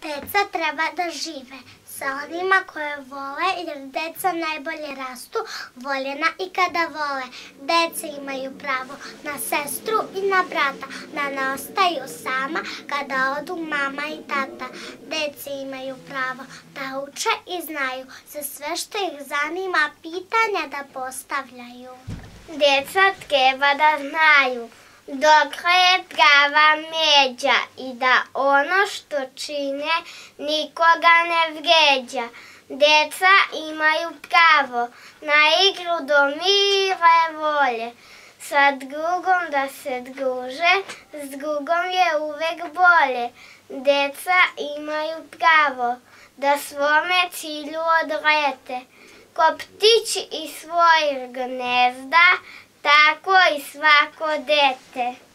Deca treba da žive sa onima koje vole, jer deca najbolje rastu voljena i kada vole. Deca imaju pravo na sestru i na brata, da ne ostaju sama kada odu mama i tata. Deca imaju pravo da uče i znaju za sve što ih zanima, pitanja da postavljaju. Deca treba da znaju dokle je prava međa i da ono što čine nikoga ne vređa. Deca imaju pravo na igru do mire volje, sa drugom da se druže, s drugom je uvek bolje. Deca imaju pravo da svome cilju odlete, ko ptić iz svojih gnezda, tako i svako dete.